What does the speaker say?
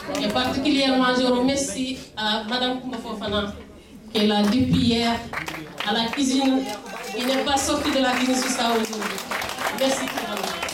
Et particulièrement, je remercie Madame Koumba Fofana, qui est là depuis hier, à la cuisine, qui n'est pas sortie de la cuisine jusqu'à aujourd'hui. Merci.